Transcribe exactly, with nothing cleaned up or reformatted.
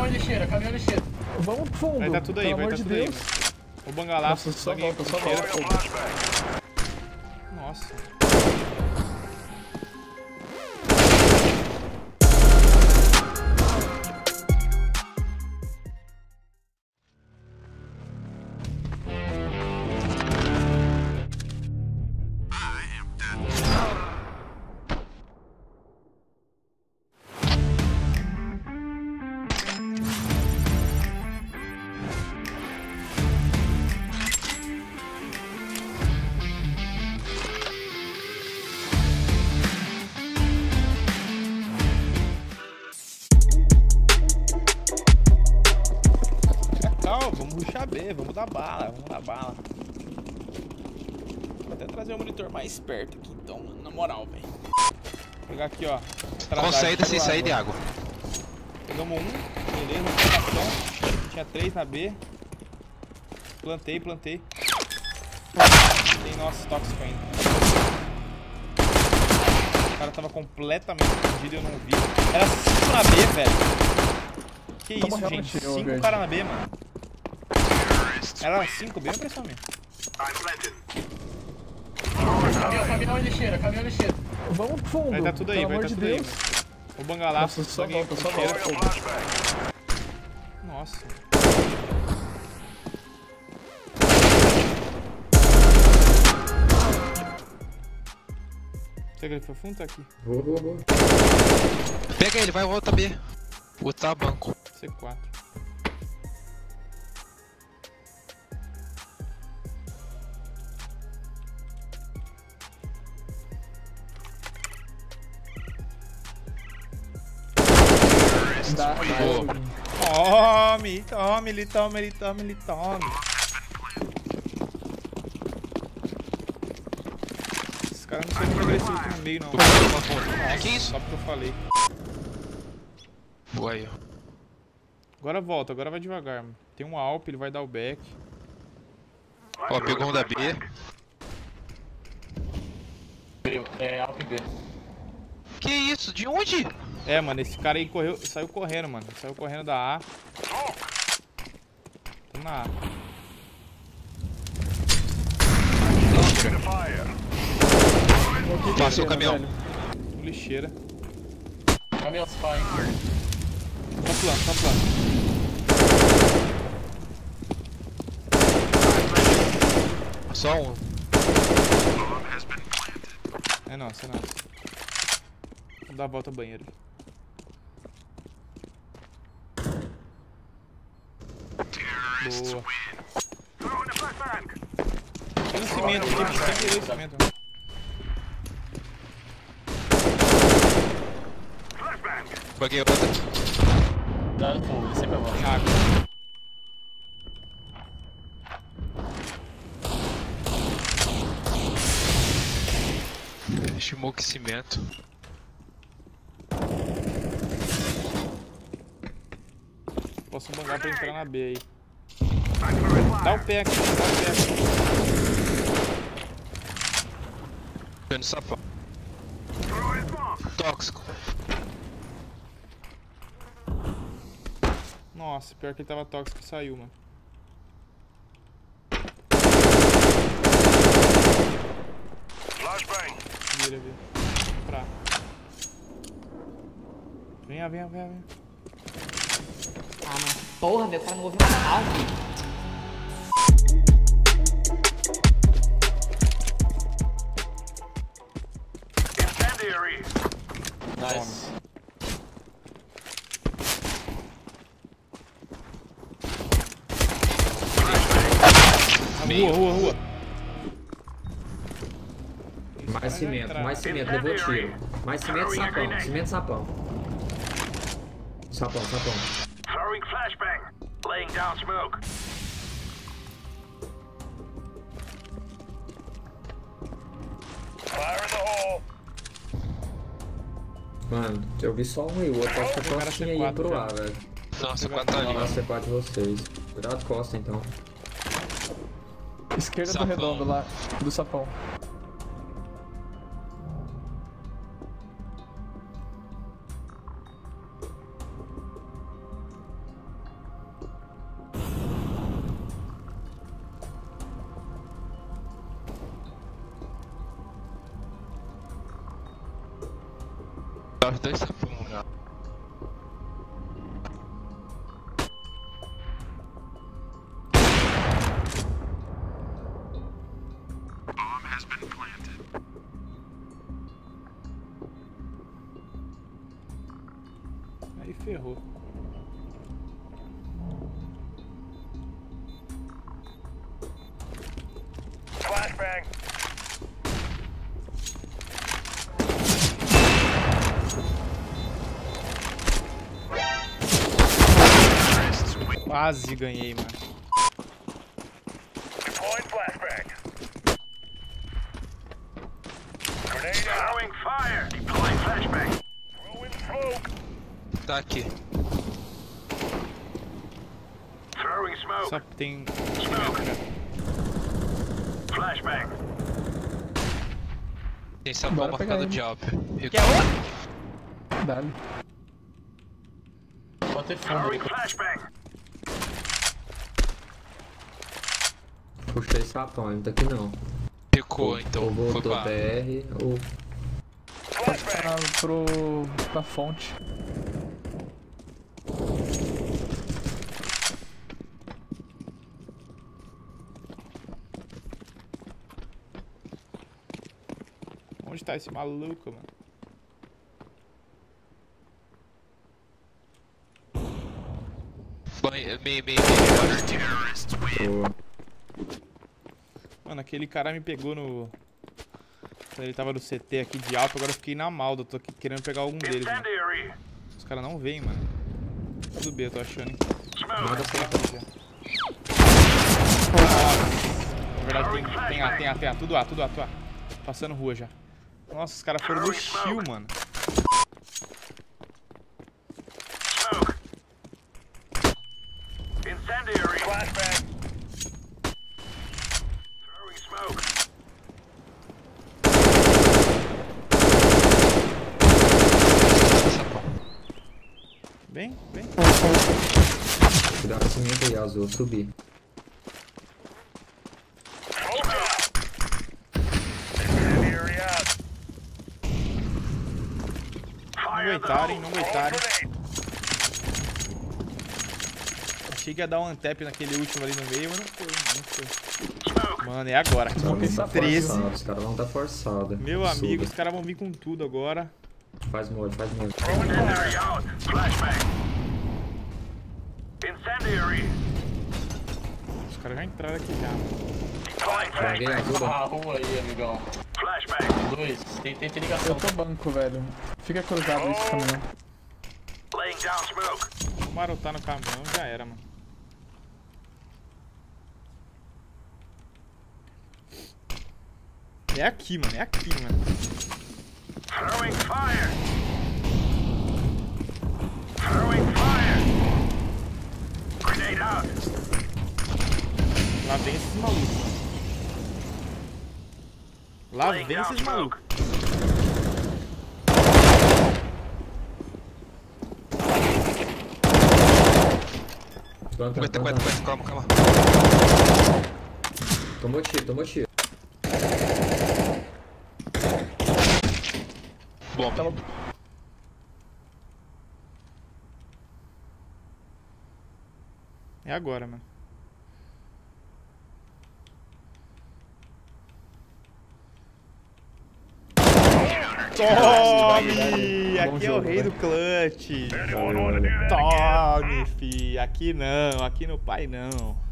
caminhão lixeira, caminhão lixeira. Vamos pro fundo. Vai tá tudo aí, vai tá de tudo Deus. aí. O bangalá. Nossa, só volta, só volta. Nossa. Vamos rushar B, vamos dar bala, vamos dar bala. Vou até trazer o monitor mais perto aqui, então, mano, na moral, velho. Vou pegar aqui, ó. Com saída sem sair de água. Pegamos um, beleza, rotação. Tinha três na B. Plantei, plantei. Tem nosso tóxico ainda. O cara tava completamente escondido e eu não vi. Era cinco na B, velho. Que isso, gente? cinco caras na B, mano. Era cinco, bem impressão mesmo. Caminhão, caminhão lixeira, caminhão lixeira. Vamos pro fundo. Vai tá tudo aí, vai tá de tudo Deus. aí. O bangalá. Nossa, só volta, só volta. Nossa. Será que ele foi fundo? Tá aqui. Vou, vou, vou. Pega ele, vai volta B. O tá banco. C quatro. Dá, Tome, tome, ele tome, ele tome, ele tome. Esse cara não sei muito agressivo aqui no meio, não. Nossa, que isso? Só porque eu falei. Boa aí, ó. Agora volta, agora vai devagar, mano. Tem um Alp, ele vai dar o back. Ó, pegou um da B. É, Alp B. Que isso? De onde? É, mano, esse cara aí correu, saiu correndo, mano. Saiu correndo da A. Tô na A. Passou o caminhão. Lixeira. Caminhão spy. Só plano, só plano. Só um. É nossa, é nossa. Vou dar a volta ao banheiro. Boa. Tem um cimento aqui, tem que ter cimento. Baguei outra. Dá no fogo, ele sempre é bom. Tem água. Smoke cimento. Posso bangar pra entrar na B aí. Dá o pé aqui, dá o pé aqui. Vendo sapão. Tóxico. Nossa, pior que ele tava tóxico e saiu, mano. Vira, vira. Pra. Venha, venha, venha, venha. Ah, mas porra, meu, o cara não ouviu nada, velho. Nice. Rua, rua, rua. Mais cimento, mais cimento, levou tiro. Mais cimento, sapão, cimento, sapão. Sapão, sapão. Throwing flashbang. Laying down smoke. Fire in the hole. Mano, eu vi só um e o outro, acho que a costinha aí pro ar, velho. Nossa, quatro tá ali. Nossa, C quatro de vocês. Cuidado costa então. Esquerda Sapão. do redondo lá, do sapão. Tá os dois sapão já. Aí ferrou. Flashbang. Quase ganhei, mano. Deploying flashbang. Grenade throwing fire. Deploying flashbang. Throwing smoke. Tá aqui. Throwing smoke. Só tem... Flashbang. Tem sapão Bora pra pegar ficar no ele. job. Quer outro? Dá-lhe. Pode ter fundo ali. Throwing flashbang. Puxei sapão, ele não tá aqui não. Ficou, então. Ou Foi voltou pra... P R, ou... Flashbang. Ah, pro... pra fonte. Onde tá esse maluco, mano? Banho, meio, meio, meio. ou... Mano, aquele cara me pegou no... Quando ele tava no C T aqui de alto, agora eu fiquei na malda. Eu tô aqui querendo pegar algum deles, mano. Incendiary. Os caras não vêm, mano. Tudo B, eu tô achando, hein? Nada pra... Na verdade tem, tem A, tem A, tem A. Tudo A, tudo A, tudo A. Passando rua já. Nossa, os caras foram no shield, mano. Smoke. Incendiary. Flashbang. Throwing smoke. Sapão. Bem, bem. Cuidado com cimento aí, azul, subir. Smoke out. Incendiary out. Não Fire in the aguentaram, hein? hole. Não aguentaram. Grenade. Achei que ia dar um untap naquele último ali no meio, mas não foi, não foi. Smoke. Mano, é agora. Alguém tá treze. forçado, os caras vão tá forçado. Meu amigo, os Suga. caras vão vir com tudo agora. Faz molho, faz molho. Incendiary out. Flashbang. Incendiary. Os caras já entraram aqui já. Deploying Joguei flashbang. ajuda. Ah, rua aí, amigão. Flashbang. Dois. Tem, tem, tem Eu ligação. tô banco, velho. Fica cruzado esse caminhão. Laying down smoke. Marotar no caminhão já era, mano. É aqui, mano. É aqui, mano. Throwing fire. Throwing fire. Grenade out. Lá vem esses malucos. Lá Laying vem down esses malucos. Planta, Aguenta, planta. aguenta, aguenta. Calma, calma. Tomou tiro, tomou tiro. Bom, É agora, mano. Tome! Aqui é o rei do clutch. Anyone want to do that again? Tome, fi. Aqui não, aqui no pai não.